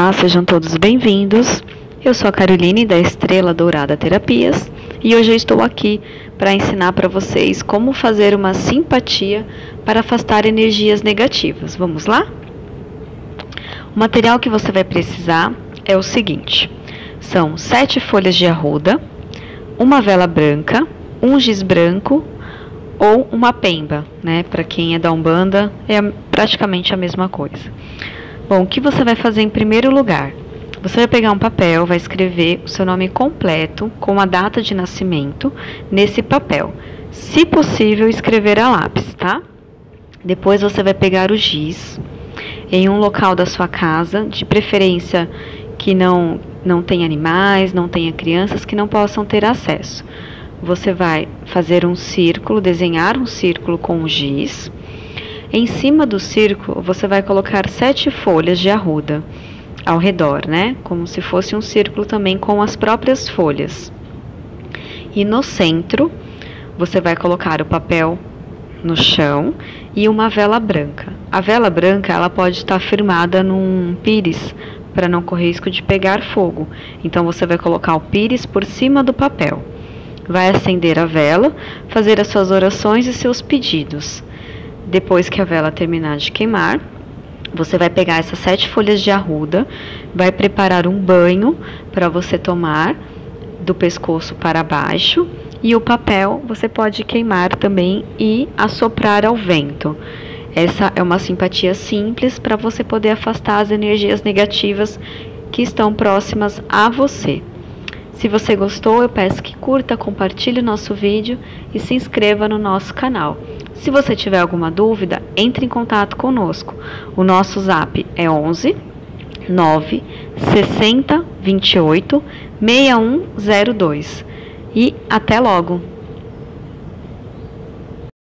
Olá, sejam todos bem-vindos. Eu sou a Caroline da Estrela Dourada Terapias e hoje eu estou aqui para ensinar para vocês como fazer uma simpatia para afastar energias negativas. Vamos lá? O material que você vai precisar é o seguinte: são 7 folhas de arruda, uma vela branca, um giz branco ou uma pemba, né? Para quem é da Umbanda é praticamente a mesma coisa. Bom, o que você vai fazer em primeiro lugar? Você vai pegar um papel, vai escrever o seu nome completo com a data de nascimento nesse papel. Se possível, escrever a lápis, tá? Depois você vai pegar o giz em um local da sua casa, de preferência que não tenha animais, não tenha crianças que não possam ter acesso. Você vai fazer um círculo, desenhar um círculo com o giz. Em cima do círculo, você vai colocar 7 folhas de arruda ao redor, né? Como se fosse um círculo também com as próprias folhas. E no centro, você vai colocar o papel no chão e uma vela branca. A vela branca, ela pode estar firmada num pires, para não correr risco de pegar fogo. Então, você vai colocar o pires por cima do papel. Vai acender a vela, fazer as suas orações e seus pedidos. Depois que a vela terminar de queimar, você vai pegar essas 7 folhas de arruda, vai preparar um banho para você tomar do pescoço para baixo, e o papel você pode queimar também e assoprar ao vento. Essa é uma simpatia simples para você poder afastar as energias negativas que estão próximas a você. Se você gostou, eu peço que curta, compartilhe o nosso vídeo e se inscreva no nosso canal. Se você tiver alguma dúvida, entre em contato conosco. O nosso zap é 11 9 60 28 6102. E até logo!